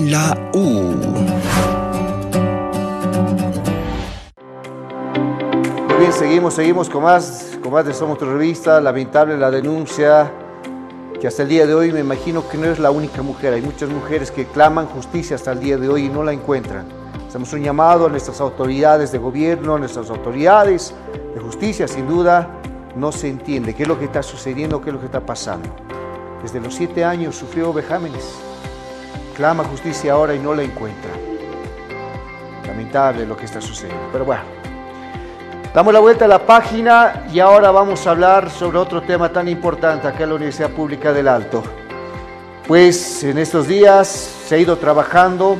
en la U. Muy bien, seguimos con más de Somos Tu Revista. Lamentable la denuncia que hasta el día de hoy me imagino que no es la única mujer. Hay muchas mujeres que claman justicia hasta el día de hoy y no la encuentran. Hacemos un llamado a nuestras autoridades de gobierno, a nuestras autoridades de justicia. Sin duda no se entiende qué es lo que está sucediendo, qué es lo que está pasando. Desde los 7 años sufrió vejámenes. Clama justicia ahora y no la encuentra. Lamentable lo que está sucediendo. Pero bueno, damos la vuelta a la página y ahora vamos a hablar sobre otro tema tan importante acá en la Universidad Pública del Alto. Pues en estos días se ha ido trabajando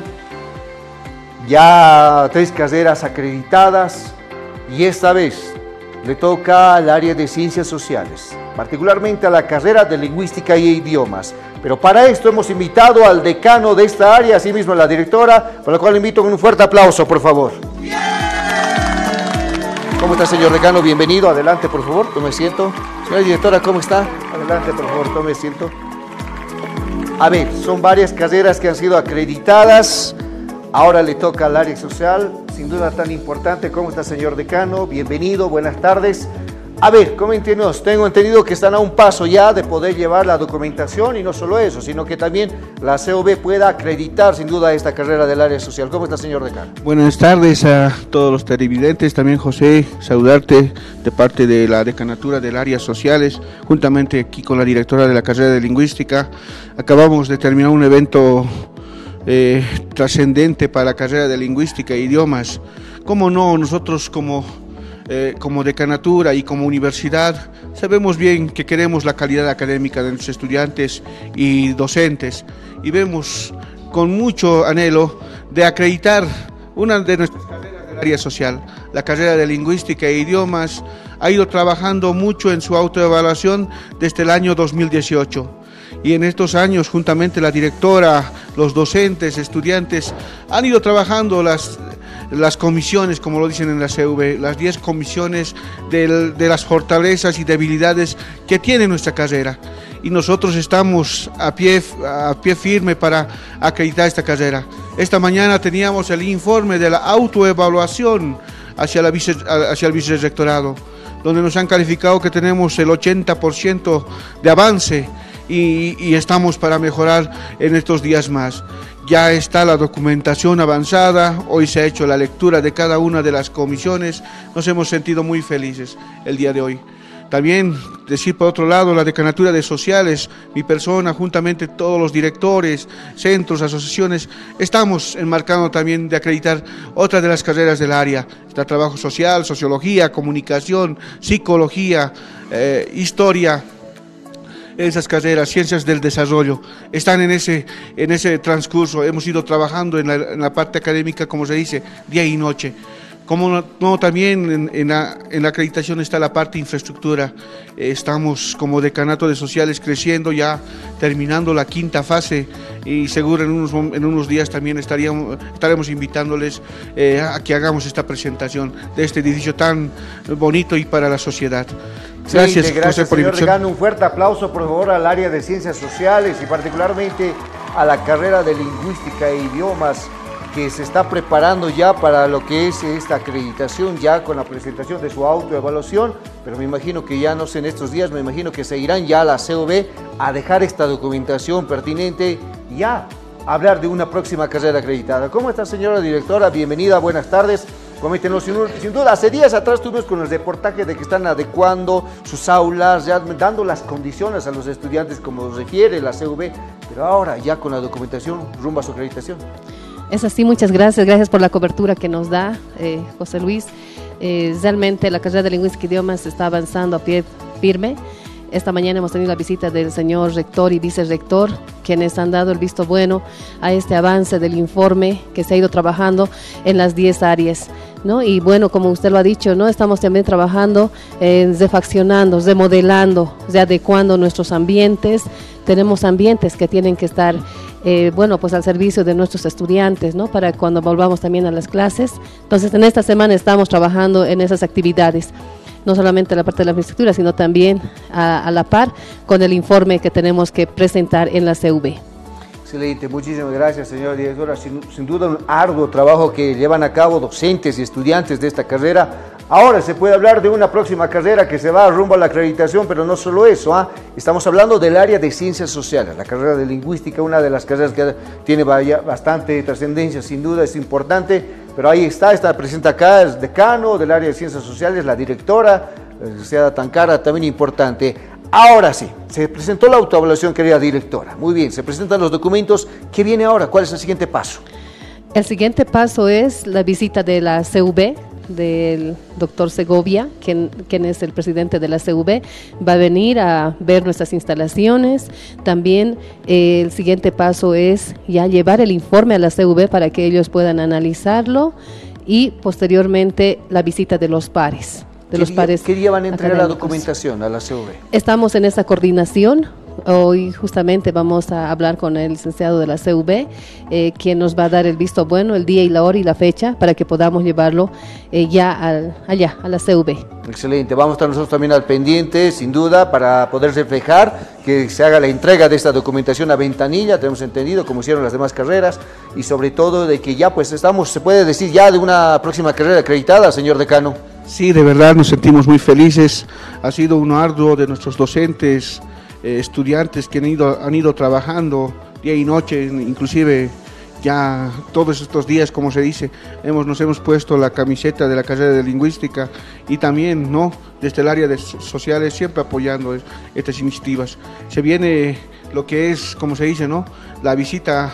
ya 3 carreras acreditadas y esta vez le toca al área de Ciencias Sociales, particularmente a la carrera de Lingüística y Idiomas. Pero para esto hemos invitado al decano de esta área, asimismo a la directora, por la cual le invito con un fuerte aplauso, por favor. ¿Cómo está, señor decano? Bienvenido. Adelante, por favor, tome asiento. Señora directora, ¿cómo está? Adelante, por favor, tome asiento. A ver, son varias carreras que han sido acreditadas. Ahora le toca al área social, sin duda tan importante. ¿Cómo está, señor decano? Bienvenido, buenas tardes. A ver, coméntenos, tengo entendido que están a un paso ya de poder llevar la documentación y no solo eso, sino que también la COB pueda acreditar sin duda esta carrera del área social. ¿Cómo está, señor decano? Buenas tardes a todos los televidentes, también José, saludarte de parte de la decanatura del área sociales, juntamente aquí con la directora de la carrera de Lingüística. Acabamos de terminar un evento trascendente para la carrera de Lingüística e Idiomas. ¿Cómo no? Nosotros como decanatura y como universidad sabemos bien que queremos la calidad académica de nuestros estudiantes y docentes y vemos con mucho anhelo de acreditar una de nuestras carreras del área social. La carrera de Lingüística e Idiomas ha ido trabajando mucho en su autoevaluación desde el año 2018. Y en estos años, juntamente la directora, los docentes, estudiantes, han ido trabajando las comisiones, como lo dicen en la CV, las 10 comisiones de las fortalezas y debilidades que tiene nuestra carrera. Y nosotros estamos a pie firme para acreditar esta carrera. Esta mañana teníamos el informe de la autoevaluación hacia el vicerrectorado, donde nos han calificado que tenemos el 80% de avance y estamos para mejorar en estos días más. Ya está la documentación avanzada, hoy se ha hecho la lectura de cada una de las comisiones, nos hemos sentido muy felices el día de hoy. También decir por otro lado, la decanatura de sociales, mi persona, juntamente todos los directores, centros, asociaciones, estamos enmarcando también de acreditar otra de las carreras del área. Está trabajo social, sociología, comunicación, psicología, historia. Esas carreras, ciencias del desarrollo, están en ese transcurso. Hemos ido trabajando en la parte académica, como se dice, día y noche. Como no, también en la acreditación está la parte infraestructura. Estamos como decanato de sociales creciendo, ya terminando la 5ª fase y seguro en unos días también estaremos invitándoles a que hagamos esta presentación de este edificio tan bonito y para la sociedad. Gracias, sí, gracias, José, por señor invitación. decano. Un fuerte aplauso, por favor, al área de Ciencias Sociales y particularmente a la carrera de Lingüística e Idiomas, que se está preparando ya para lo que es esta acreditación, ya con la presentación de su autoevaluación, pero me imagino que ya no sé, en estos días, me imagino que se irán ya a la COB a dejar esta documentación pertinente y ya hablar de una próxima carrera acreditada. ¿Cómo está, señora directora? Bienvenida, buenas tardes. Coméntenos, sin duda, hace días atrás tuvimos con el reportaje de que están adecuando sus aulas, ya dando las condiciones a los estudiantes como refiere la COB, pero ahora ya con la documentación rumbo a su acreditación. Es así, muchas gracias por la cobertura que nos da José Luis. Realmente la carrera de Lingüística e Idiomas está avanzando a pie firme. Esta mañana hemos tenido la visita del señor rector y vicerrector, quienes han dado el visto bueno a este avance del informe que se ha ido trabajando en las 10 áreas, ¿no? Y bueno, como usted lo ha dicho, ¿no? Estamos también trabajando refaccionando, remodelando, readecuando nuestros ambientes. Tenemos ambientes que tienen que estar pues al servicio de nuestros estudiantes, ¿no? Para cuando volvamos también a las clases. Entonces, en esta semana estamos trabajando en esas actividades, no solamente la parte de la infraestructura, sino también a la par con el informe que tenemos que presentar en la CV. Excelente, muchísimas gracias, señora directora. Sin duda un arduo trabajo que llevan a cabo docentes y estudiantes de esta carrera. Ahora se puede hablar de una próxima carrera que se va rumbo a la acreditación, pero no solo eso. Estamos hablando del área de ciencias sociales, la carrera de lingüística, una de las carreras que tiene bastante trascendencia, sin duda es importante, pero ahí está presente acá, es decano del área de ciencias sociales, la directora, la licenciada Tancara, también importante. Ahora sí, se presentó la autoevaluación, querida directora. Muy bien, se presentan los documentos. ¿Qué viene ahora? ¿Cuál es el siguiente paso? El siguiente paso es la visita de la CV, del doctor Segovia, quien es el presidente de la CV, va a venir a ver nuestras instalaciones. También el siguiente paso es ya llevar el informe a la CV para que ellos puedan analizarlo y posteriormente la visita de los pares. ¿Qué día van a entregar la documentación a la CV? Estamos en esa coordinación. Hoy justamente vamos a hablar con el licenciado de la CV, quien nos va a dar el visto bueno, el día y la hora y la fecha para que podamos llevarlo allá, a la CV. Excelente, vamos a estar nosotros también al pendiente, sin duda, para poder reflejar que se haga la entrega de esta documentación a ventanilla, tenemos entendido, como hicieron las demás carreras, y sobre todo de que ya pues estamos, se puede decir ya de una próxima carrera acreditada, señor decano. Sí, de verdad nos sentimos muy felices, ha sido un arduo de nuestros docentes, estudiantes que han ido trabajando día y noche, inclusive ya todos estos días, como se dice, nos hemos puesto la camiseta de la carrera de lingüística y también desde el área de sociales siempre apoyando estas iniciativas. Se viene lo que es, como se dice, la visita,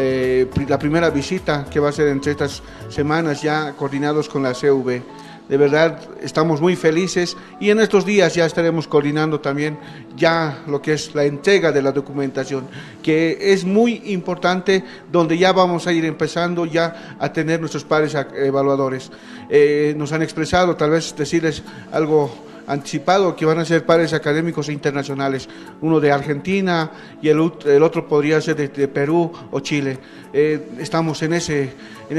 la primera visita que va a ser entre estas semanas ya coordinados con la CV. De verdad estamos muy felices y en estos días ya estaremos coordinando también ya lo que es la entrega de la documentación, que es muy importante, donde ya vamos a ir empezando ya a tener nuestros pares evaluadores. Nos han expresado, tal vez decirles algo anticipado, que van a ser pares académicos internacionales, uno de Argentina y el otro podría ser de Perú o Chile. Estamos en ese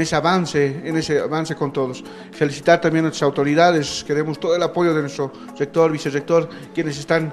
avance con todos. Felicitar también a nuestras autoridades, queremos todo el apoyo de nuestro rector, vicerrector, quienes están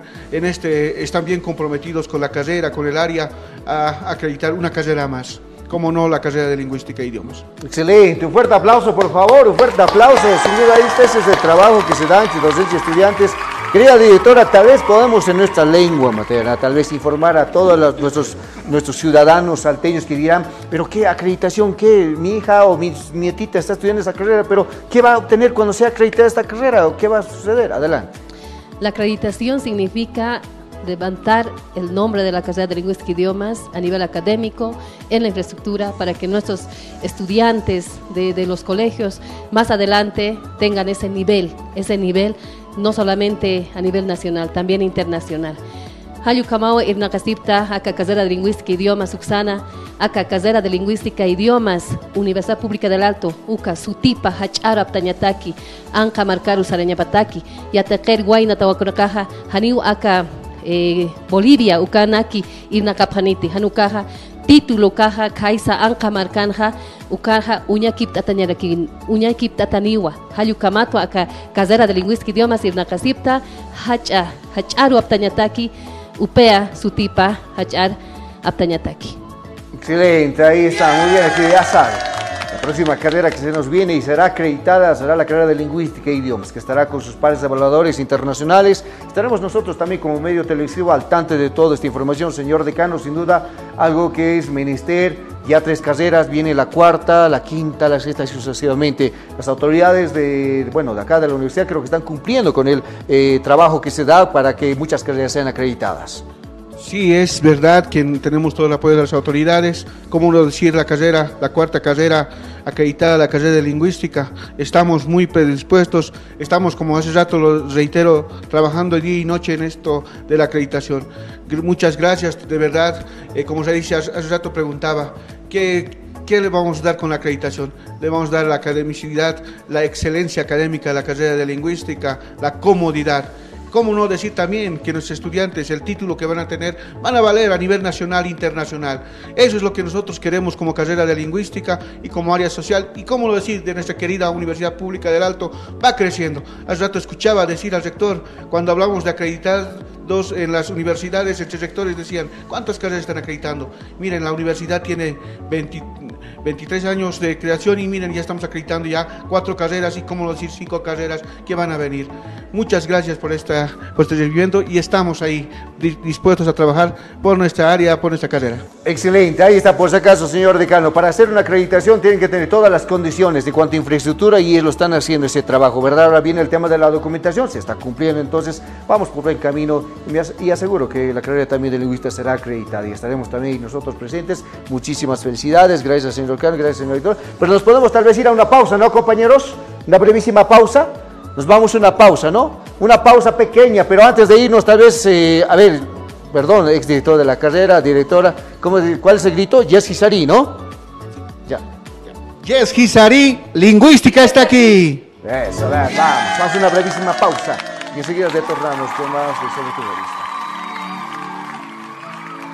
bien comprometidos con la carrera, con el área, a acreditar una carrera más. Como no, la carrera de lingüística e idiomas. Excelente, un fuerte aplauso, por favor, un fuerte aplauso. Sin duda, ese es el trabajo que se da entre docentes y estudiantes. Querida directora, tal vez podamos en nuestra lengua materna, tal vez informar a todos nuestros ciudadanos salteños que dirán, pero qué acreditación, qué, mi hija o mi nietita está estudiando esa carrera, pero ¿qué va a obtener cuando sea acreditada esta carrera o qué va a suceder? Adelante. La acreditación significa levantar el nombre de la carrera de lingüística e idiomas a nivel académico, en la infraestructura, para que nuestros estudiantes de los colegios más adelante tengan ese nivel no solamente a nivel nacional, también internacional. Hayu Kamau Irna Casipta, acá carrera de lingüística e idiomas Uxana, acá carrera de lingüística e idiomas, Universidad Pública del Alto, Uca, Sutipa, Hachara, Ptañataki, Anca Marcaru, Sarañapataki, Yateker, Guayna, Tawakunakaja, Haniu, acá Bolivia, Ukanaki, Irna Kaphaniti, Hanukaja, título Kaja, Kaisa, Anca Marcanja, Ukaja, Uñakip Tatanyaraki, Uñakip Tataniwa, Hayu Kamato, acá carrera de lingüística e idiomas Irna Casipta, Hacharu, Aptañataki, Upea, Sutipa, Hachar, Aptañataki. Excelente, ahí está, muy bien, aquí ya saben. La próxima carrera que se nos viene y será acreditada será la carrera de lingüística e idiomas, que estará con sus pares evaluadores internacionales. Estaremos nosotros también como medio televisivo al tanto de toda esta información, señor decano, sin duda algo que es menester. Ya 3 carreras, viene la cuarta, la quinta, la sexta y sucesivamente. Las autoridades de acá de la universidad creo que están cumpliendo con el trabajo que se da para que muchas carreras sean acreditadas. Sí, es verdad que tenemos todo el apoyo de las autoridades. Como uno decir, la cuarta carrera acreditada, la carrera de lingüística, estamos muy predispuestos, estamos, como hace rato lo reitero, trabajando día y noche en esto de la acreditación. Muchas gracias, de verdad. Como se dice, hace rato preguntaba, ¿qué le vamos a dar con la acreditación? Le vamos a dar la academicidad, la excelencia académica de la carrera de lingüística, la comodidad. cómo no decir también que nuestros estudiantes, el título que van a tener, van a valer a nivel nacional e internacional. Eso es lo que nosotros queremos como carrera de lingüística y como área social, y cómo lo decir de nuestra querida Universidad Pública del Alto, va creciendo. Hace rato escuchaba decir al rector, cuando hablamos de acreditar en las universidades, entre rectores decían, ¿cuántas carreras están acreditando? Miren, la universidad tiene 23 años de creación y miren, ya estamos acreditando ya 4 carreras y, cómo decir, 5 carreras que van a venir. Muchas gracias por este recibimiento y estamos ahí dispuestos a trabajar por nuestra área, por nuestra carrera. Excelente, ahí está, por si acaso, señor decano, para hacer una acreditación tienen que tener todas las condiciones de cuanto a infraestructura y lo están haciendo ese trabajo, ¿verdad? Ahora viene el tema de la documentación, se está cumpliendo, entonces vamos por buen camino y aseguro que la carrera también de lingüista será acreditada y estaremos también nosotros presentes. Muchísimas felicidades, gracias señor decano, gracias señor director, pero nos podemos tal vez ir a una pausa, ¿no, compañeros? Una brevísima pausa. Nos vamos a una pausa, ¿no? Una pausa pequeña, pero antes de irnos tal vez, a ver, perdón, exdirector de la carrera, directora, ¿cuál es el grito? Yes Ghisari, ¿no? Ya. Yes Ghisari, lingüística está aquí. Eso, vamos a una brevísima pausa y enseguida retornamos con más de Sobre tu Revista.